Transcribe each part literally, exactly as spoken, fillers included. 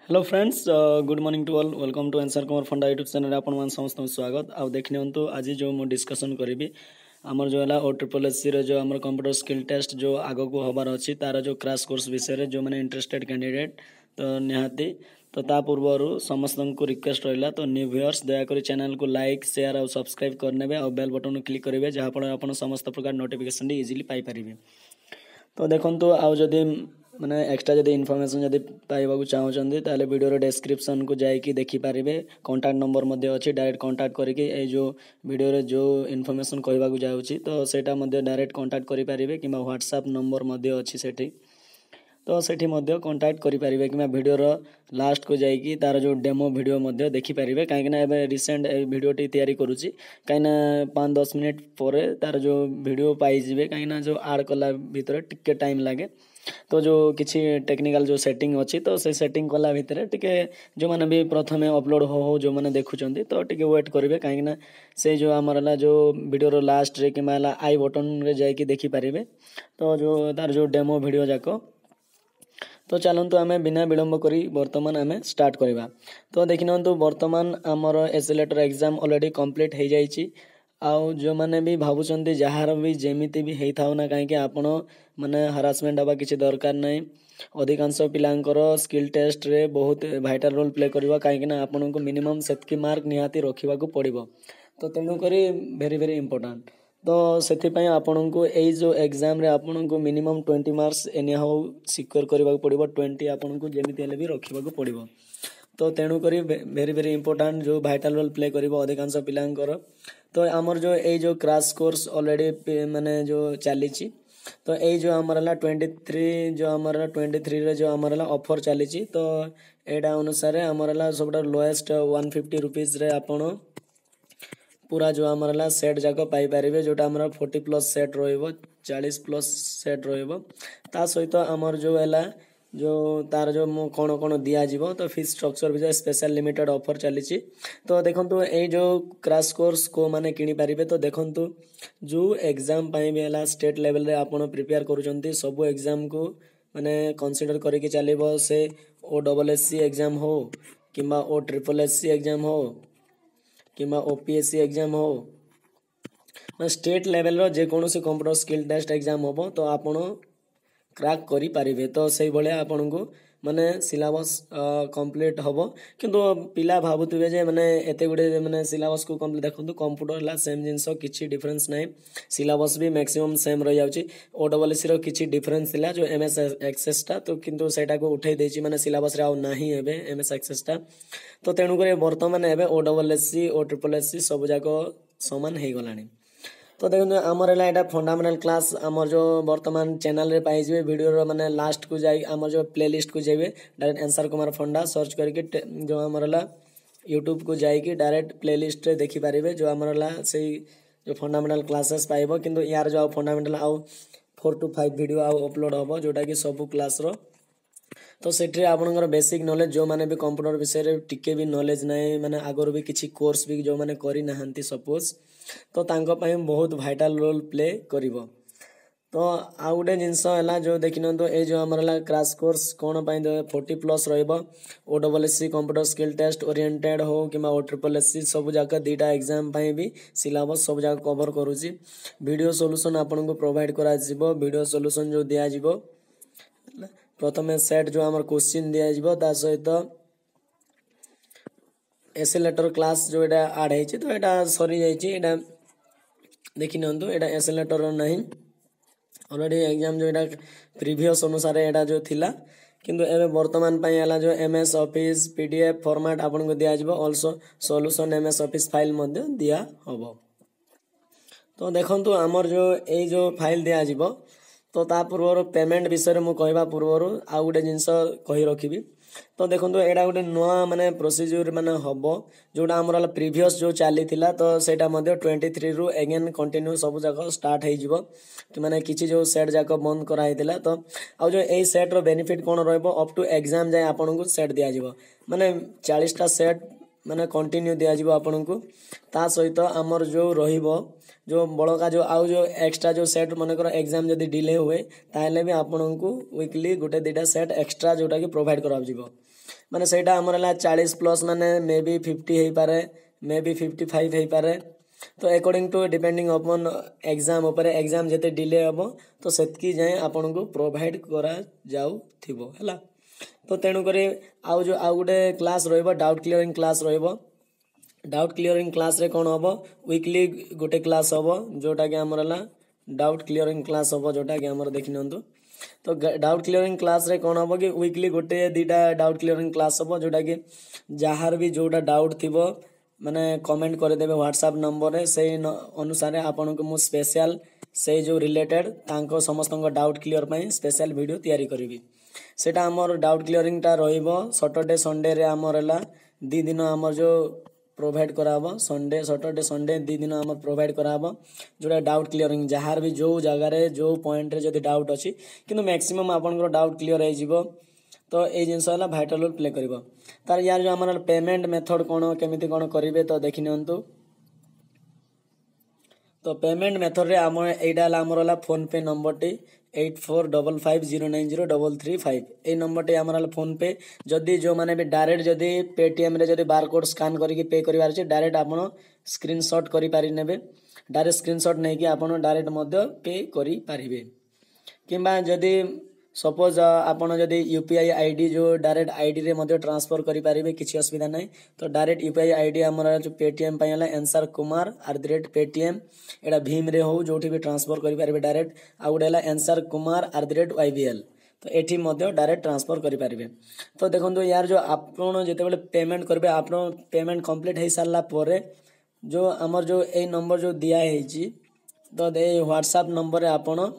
Hello friends, good morning to all. Welcome to Ansar Kumar funda YouTube channel आपण मान समस्त स्वागत। आउ देखि नियंतु आज जो मु डिस्कशन करी आमर जो है ओ ट्रिपल एस सी जो आम कंप्यूटर स्किल टेस्ट जो आग को हबार अच्छी तार जो क्रैश कोर्स विषय जो मैंने इंटरेस्टेड कैंडिडेट तो निहाती तो ता पूर्वर समस्त को रिक्वेस्ट रहा तो न्यू व्यूअर्स दयाकोरी चैनल को लाइक शेयर और सब्सक्राइब करने और बेल बटन को क्लिक करेंगे जहाँफल आप समस्त प्रकार नोटिफिकेशन इजिली पाइपर। तो देखो आउ जदि माने एक्स्ट्रा जदि इनफॉरमेशन जदि पाइबा चाहते ताले वीडियो डिस्क्रिप्शन को जाइए देखिपारे। कॉन्टैक्ट नंबर मध्य अच्छी डायरेक्ट कॉन्टैक्ट करके ए जो वीडियो रे जो इनफॉरमेशन कहवा जाऊँगी तो सेटा मध्य डायरेक्ट कॉन्टैक्ट करेंगे कि व्हाट्सएप नंबर मध्य अच्छी सेठी तो सेठी मध्य कॉन्टैक्ट करेंगे कि वीडियोर लास्ट को जाइए तार जो डेमो वीडियो मध्य देखिपारे। कहीं रिसेंट वीडियोटी तैयारी करुच्ची कहीं पाँच दस मिनिट पर तार जो वीडियो पाइबे कहीं जो आड कला भितर टिके टाइम लगे तो जो किसी टेक्निकल जो सेटिंग अच्छी तो से सेटिंग कला भितर टिके जो मैंने भी प्रथम अपलोड हो हो जो मैंने देखुं तो टिके वेट करेंगे कहीं से जो आमर जो वीडियोर लास्ट रे कि आई बटन रे जाइए देखिपारे तो जो तार जो डेमो वीडियो जाक। तो चलतु आम बिना विलंब करी बर्तमान आम स्टार्ट करवा। तो देखि नियंतु बर्तमान आमर एसिलेटर एग्जाम ऑलरेडी कंप्लीट हो जाइए। आउ जो मैंने भी भावुंट जार भी जमीती भी होता हो ना कहीं आपण माने हरासमेंट हवा किसी दरकार नहीं। अधिकांश पिलांकर स्किल टेस्ट रे बहुत भाइटाल रोल प्ले करवा कहीं आपन को मिनिमम सेतकी मार्क निहाती रखा पड़ो। तो तेणुक भेरी भेरी इंपोर्टाट तो से आपण को यही जो एग्जाम रे आपण को minimum twenty marks anyhow secure करने पड़ो। ट्वेंटी आपन को जमी भी रखा पड़ो। तो तेणुक भेरी भेरी इंपोर्टाट जो भाइटाल रोल प्ले कर अधिकांश पिलांकर। तो आमर जो यही जो क्रैश कोर्स ऑलरेडी माने जो चली तो यही जो आमर है ट्वेंटी थ्री जो आमर ट्वेंटी थ्री रे जो आमर ऑफर चली तो एटा अनुसार आमर है सब लोएस्ट वन फिफ्टी रुपीज रे आपण पूरा जो आमर है सेट जाक पाइपर जोटा आमर फोर्टी प्लस सेट रो चालीस प्लस सेट रो सहित आमर जो है जो तार जो मु कौन कौन दिज्व तो फीस स्ट्रक्चर भी स्पेशल लिमिटेड ऑफर चली। तो देखो ये जो क्रैश कोर्स को माने किनी पारिबे तो देखो जो एग्जाम भी है स्टेट लेवल रे आपण प्रिपेयर करुँच सबू एग्जाम को माने कंसीडर करके चलो से O double S C exam हो कि O triple S C exam हो कि ओपीएससी एग्जाम हो स्टेट लेवल रो जेकोसी कंप्यूटर स्किल टेस्ट एग्जाम हम तो आपण क्रैक करि पारिबे। तो से भाया आपन को माने सिलेबस कंप्लीट हम किंतु पिला भावुवे जे माने एते गुडे माने सिलेबस को कंप्लीट देखो कंप्यूटर ला सेम जिनस किछि डिफरेंस नाही। सिलेबस भी मैक्सिमम सेम रही जाउची। ओ डबल एस सी रो किछि डिफरेंस थिला जो एमएस एक्सेस टा तो किंतु सेटा को उठै देछि माने सिलेबस रे आ नाही एबे एमएस एक्सेस टा। तो तेणु करे वर्तमान एबे O double S C O triple S C सब जाक समान हे गलानी। तो देखो आमर है यहाँ फंडामेंटल क्लास आमर जो वर्तमान चैनल रे पाइबे वीडियो माने लास्ट को जाए आमर जो प्लेलिस्ट को जाइए डायरेक्ट एनसर कुमार फंडा सर्च करके जो आमर है यूट्यूब को जाइए डायरेक्ट प्लेलिस्ट रे देखिपारे जो आमर है से जो फंडामेंटल क्लासेस पाइब किंतु यार जो फंडामेंटल आउ फोर टू फाइव वीडियो आउ अपलोड हम जोटा कि सबू क्लास रो। तो सेठी आपनकर बेसिक नॉलेज जो माने भी कंप्यूटर विषय रे टिके भी नॉलेज नाही माने आगर भी किछि कोर्स भी जो माने करि नाहंती सपोज तो तांको पई बहुत वाइटल रोल प्ले करिवो। तो आ गुटे जिनस है जो देखिन तो ये जो आमर है क्रैश कोर्स कौन पाई फोर्टी प्लस रहिबो O double S C computer skill test oriented हो कि ओ ट्रिपल एस सी सब जाक दीटा एग्जाम पाई भी सिलेबस सब जाक कवर करूची। वीडियो सॉल्यूशन आपन को प्रोवाइड करा जिवो। वीडियो सॉल्यूशन जो दिया जिवो प्रथम सेट जो आमर क्वेश्चन दिया जिवो ता सहित एसिलेटर क्लास जो एटा ऐड हेछि तो एटा सरी जाइछि। एटा देखि नंतु एटा एसिलेटर नहीं ऑलरेडी एग्जाम जो एटा प्रीवियस अनुसार एटा जो थिला किंतु एबे वर्तमान पई आला जो एमएस ऑफिस पीडीएफ फॉर्मेट आपन को दिया जिवो also solution MS office file मध्ये दिया होबो। तो देखंतु आमर जो ए जो फाइल दिया जिवो तो ता पूर्वर पेमेंट विषय मु कहबा पूर्वर आ गुटे जिंस कहि रखिबी। तो देखो एटा गोटे नुआ माने प्रोसीजर माने हबो जोटा आमर प्रीवियस जो चली थिला तो सेटा मध्ये ट्वेंटी थ्री रु अगेन कंटिन्यू सब जाक स्टार्ट हो जिवो कि माने किछि जो सेट जाक बंद करा हितिला। तो आ जो ए सेट रो बेनिफिट कोन रहबो अप टू एग्जाम जाय आपन को सेट दिया जिवो माने चालीस टा सेट माने कंटिन्यू दिया जिवो आपन को ता सहित आमर जो रहिबो जो बड़का जो आउ जो एक्स्ट्रा जो सेट मन कर एग्जाम जदी डिले हुए ताले भी आपन को वीकली गोटे दुटा सेट एक्स्ट्रा जोटा कि प्रोवाइड करा जिवो माने सेटा हमर ला चालीस प्लस माने मे बी फिफ्टी हेई पारे मे बी फिफ्टी फाइव हेई पारे तो according to depending upon exam ऊपर एग्जाम जते डिले हबो तो सेतकी जाय आपन को प्रोवाइड करा जाउ थिबो हला तो तेणु करे आउ जो आउ गोटे क्लास रहइबो डाउट क्लियरिंग क्लास रहइबो डाउट क्लियरिंग क्लास रे कोन हबो वीकली गोटे क्लास हबो जोटा कि हमर ला डाउट क्लियरिंग क्लास हबो जोटा कि हमर देखिनंतु तो डाउट क्लियरिंग क्लास रे कोन हबो कि वीकली गोटे दीटा डाउट क्लियरिंग क्लास हबो जोटा कि जहार भी जोटा डाउट थिबो माने कमेंट कर देबे व्हाट्सएप नंबर रे से अनुसार आपन को मु स्पेशल से जो रिलेटेड तांको समस्त डाउट क्लियर पई स्पेशल वीडियो तैयारी करिवि सेटा हमर डाउट क्लियरिंग टा रहिबो सैटरडे संडे रे हमर हला दी दिन हमर जो प्रोवाइड कराबो संडे सैटरडे संडे दी दिन हमर प्रोवाइड कराबो जोटा डाउट क्लियरिंग जहार भी जो जगह रे जो पॉइंट रे जदी डाउट अछि किंतु मैक्सिमम आपन को डाउट क्लियर हे जिवो तो ए जिंस वाला वाइटल रोल प्ले करिवो तार यार जो हमर पेमेंट मेथड कोन केमिति कोन करिवे तो देखिनंतु तो पेमेंट मेथड रे हम एडा ला हमर ला फोन पे नंबर टी eight four five five zero nine zero three three five ए नंबर टी हमर ला फोन पे जदी जो माने भी डायरेक्ट जदी पेटीएम रे जदी बारकोड स्कैन करके पे करिवार छै डायरेक्ट आपन स्क्रीनशॉट करि पारि नेबे डायरेक्ट स्क्रीनशॉट नै कि आपन डायरेक्ट मध्य पे करि पारिबे किबा जदी सपोज आपन जदी यूपीआई आईडी जो डायरेक्ट आईडी रे मध्य ट्रांसफर करि पारिबे किछि असुविधा नै तो डायरेक्ट यूपीआई आईडी हमर जो पेटीएम पयला Ansar Kumar at the rate Paytm एडा भीम रे हो जोठी भी ट्रांसफर करि पारिबे डायरेक्ट आ उडेला Ansar Kumar at the rate YBL तो एठी मध्य डायरेक्ट ट्रांसफर करि पारिबे तो देखंतु यार जो आपन जेते बेले पेमेंट करबे आपन पेमेंट कंप्लीट हे सारला परे जो हमर जो ए नंबर जो दिया हे छी तो दे व्हाट्सएप नंबर रे आपन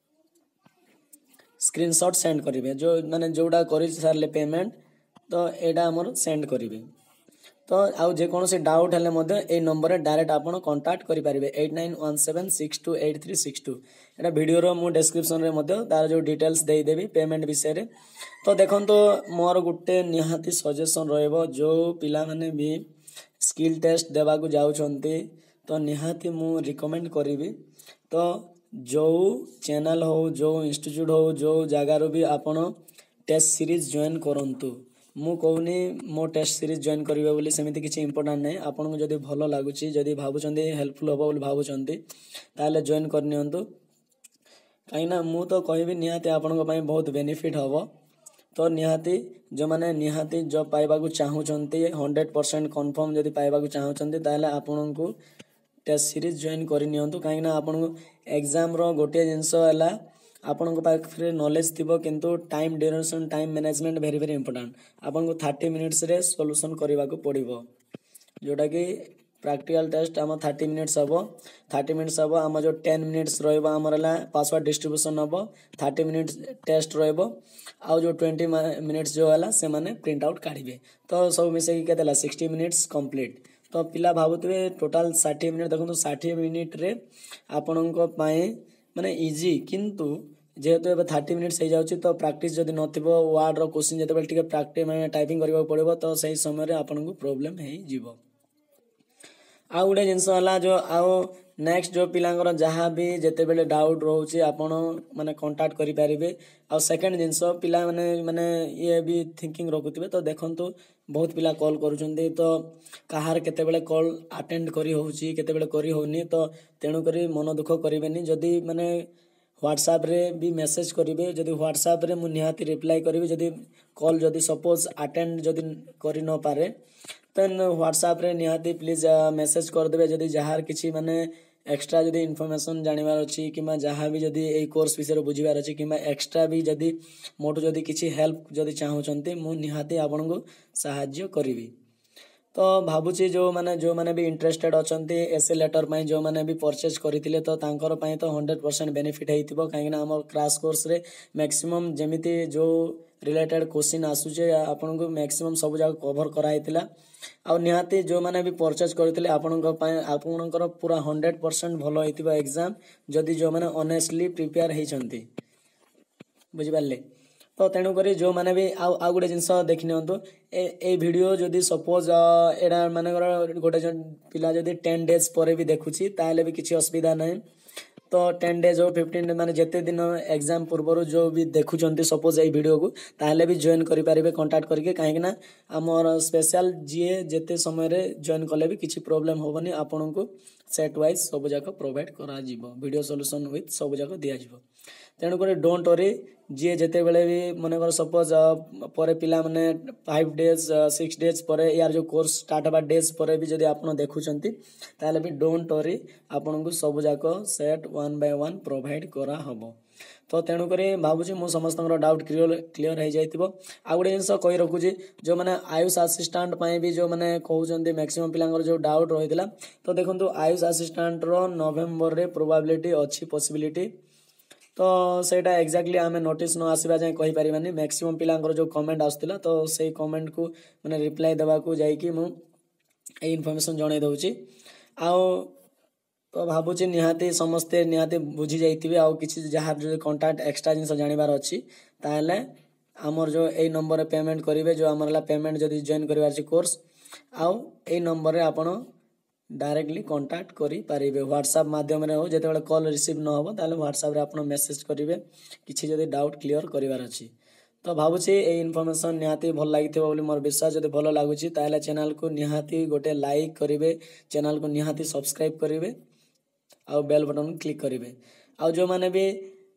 स्क्रीनशॉट सेंड करिवे जो माने जोडा करि सारले पेमेंट तो एडा हमर सेंड करिवे तो आउ जे कोन से डाउट हले मधे ए नंबर रे डायरेक्ट आपन कांटेक्ट करि पारिबे eight nine one seven six two eight three six two एडा वीडियो रो मु डिस्क्रिप्शन रे मधे तार जो डिटेल्स देई देबी पेमेंट विषय रे तो देखन तो मोर गुटे निहाती सजेशन रहइबो जो पिला माने भी स्किल टेस्ट देबा को जाउ छंती तो निहाती मु रिकमेंड करिवि तो जो चैनल हो जो इंस्टीट्यूट हो जो जगह रो भी आपण टेस्ट सीरीज जॉइन करंतु मु कहूनी मो टेस्ट सीरीज जॉइन करिवे बोली सेमिति किछि इंपोर्टेंट नै आपण को जदी भलो लागुची जदी भाबुचंदी हेल्पफुल होबो बोली भाबुचंदी ताले जॉइन करनियंतु काइना मु तो कहबी निहाती आपण को पई बहुत बेनिफिट होबो तो निहाती जो माने निहाती जॉब पाइबा को चाहू चंती हंड्रेड परसेंट कंफर्म जदी पाइबा को चाहू चंती ताले आपण को टेस्ट सीरीज जॉइन करि नियंतु काइना आपण को एग्जाम रो गोटे जिंस हला आपण को पाखरे नॉलेज थिबो किंतु time duration time management very very important आपण को थर्टी मिनिट्स रे सॉल्यूशन करबा को पड़िबो जोटा कि प्रैक्टिकल टेस्ट हम थर्टी मिनिट्स हबो थर्टी मिनिट्स हबो हम जो टेन मिनिट्स रहबो हमरला पासवर्ड डिस्ट्रीब्यूशन हबो थर्टी मिनिट्स टेस्ट रहबो आ जो ट्वेंटी मिनिट्स जो हला से माने प्रिंट आउट काढिबे तो सब मिसे कि केतला सिक्सटी मिनिट्स कंप्लीट तो पिला भाबुतबे टोटल साठ मिनिट देखो साठ मिनिट रे आपन को पाए माने इजी किंतु जेहेतु एबे थर्टी मिनिट्स हो जाउची तो प्रैक्टिस जदी नथिबो वर्ड रो क्वेश्चन जते बेल टिके प्रैक्टिस माने टाइपिंग करबा पड़िबो तो सही समय रे आपन को प्रॉब्लम हे जीवो आ उडे जिंस हला जो आओ नेक्स्ट जो पिलांगर जहाँ भी जेते बेले डाउट रोचे आपण माने कांटेक्ट करि पारिबे आ सेकंड जिंस पिला माने माने ये भी थिंकिंग रखुतबे तो देखंतु बहुत पिला कॉल करूचंदी तो कहार केते बेले कॉल अटेंड करी होउची केते बेले करी होनी तो तेनु करी मन दुख करिवेनी जदी माने व्हाट्सएप रे भी मैसेज करिवे जदी व्हाट्सएप रे मु निहाती रिप्लाई करिवे जदी कॉल जदी सपोज अटेंड जदी करि न पारे तन व्हाट्सएप रे निहाती प्लीज मैसेज कर देबे जदी जहार किछि माने एक्स्ट्रा जदी इन्फॉर्मेशन जानिबार अछि किमा जहां भी जदी ए कोर्स विषय बुझिबार अछि किमा एक्स्ट्रा भी जदी मोटो जदी किछि हेल्प जदी चाहू चंती मु निहाती आपन को सहाय्य करिवि तो भाबुची जो माने जो माने भी इंटरेस्टेड अछंती एसए लेटर पई जो माने भी परचेज करितिले तो तांकर पई तो हंड्रेड परसेंट बेनिफिट हेतिबो काहेना हमर क्रैश कोर्स रे मैक्सिमम जेमिति जो रिलेटेड क्वेश्चन आसुचे आपन को मैक्सिमम सब जगह कवर कराइतिला आ निहाती जो माने भी परचेज करथिले आपन को पई आपनकर पूरा हंड्रेड परसेंट भलो हेतिबो एग्जाम जदी जो माने ऑनेस्टली प्रिपेयर हेचंती बुझि पाले तो तेणुक जो मैंने भी आउ आउ गोटे जिनस देखि नियंतु ए वीडियो जदि सपोज एटा मानकर गोटे जन पिला जदि टेन डेज पर भी देखुची ताहले भी किसी असुविधा नहीं। तो टेन डेज हो फिफ्टीन डेज माने जेते दिन एग्जाम पूर्व जो भी देखुं सपोज ये वीडियो को ताहले भी जॉइन करेंगे कंटाक्ट करके कहीं ना आमर स्पेशल जीए जेते समय रे जॉइन कले भी किसी प्रोब्लेम होबनी आपन को सेट वाइज सब जाक प्रोवाइड करा जिवो वीडियो सॉल्यूशन विथ सब जाक दिया जिवो। तेणुक डोंट वरी जी जिते बड़े भी मनकर सपोज पर पिला माने फाइव डेज सिक्स डेज पर यार जो कोर्स स्टार्ट हवा डेज पर भी जदि आप देखुंत ताहले भी डोंट वरी आपन को सब जाक set one by one provide करा हबो। तो तेणुक भावुँ मु समस्त डाउट क्लियर क्लियर हो जाइए। आ गोटे जिन कही रखुची जो मैंने आयुष आसिस्टांट भी जो मैंने कहते मैक्सिमम पिलांगर जो डाउट रही है तो देखो आयुष आसिस्टांट रो नवेम्बर रे प्रोबाबिलिटी अच्छी पॉसिबिलिटी तो सेटा एक्जाक्टली आम नोटिस न आसवा जाए कही पारिबानी मैक्सिमम पिलांकर जो कमेंट आसुला तो से कमेंट को मैंने रिप्लाई देवा जाइकी मु ए इनफॉरमेशन जणाई दउची। आउ तो भावुची निहाती समस्ते निहाती बुझी जाइए आउ किसी जहाँ जो कंटाक्ट एक्सट्रा जिन जानवर अच्छी ताहले आमर जो ए नंबर रे पेमेंट करेंगे जो आमर पेमेंट जदि जॉइन कर कोर्स आउ ए नंबर रे आपण डायरेक्टली कंटाक्ट करि पारिबे व्हाट्सएप माध्यम रे हो जेते कॉल रिसीव न हो ताले व्हाट्सएप रे आपण मेसेज करेंगे किसी जदि डाउट क्लियर करिवार अछि। तो भावुची ए इनफॉरमेशन निहाती भल लागिथिबो बोली मोर विश्वास जदि भल लागुची ताले चैनल को निहाती गोटे लाइक करेंगे चैनल को निहाती सब्सक्राइब करेंगे आउ बेल बटन क्लिक करेंगे। आउ जो माने भी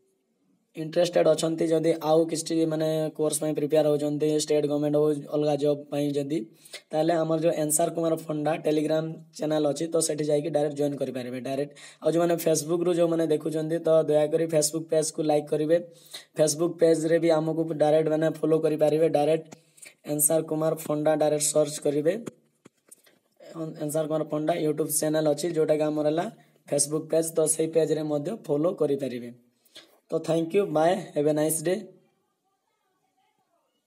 इंटरेस्टेड अच्छी जदि आउ किसी माने कोर्स में प्रिपेयर होती स्टेट गवर्नमेंट हो अलग जॉब जदि ताहले हमर जो एनसार कुमार फंडा टेलीग्राम चैनल अच्छी तो सेठी जाइए डायरेक्ट जॉइन करेंगे डायरेक्ट। और जो मैंने फेसबुक रू जो मैंने देखुं तो दयाकोरी फेसबुक पेज को लाइक करेंगे फेसबुक पेज रे भी आमको डायरेक्ट मैंने फॉलो करेंगे direct Ansar Kumar funda direct search करेंगे Ansar Kumar funda YouTube channel अच्छी जोटा कि आमर फेसबुक पेज तो सही पेज रे मध्य फॉलो करेंगे। तो thank you bye have a nice day.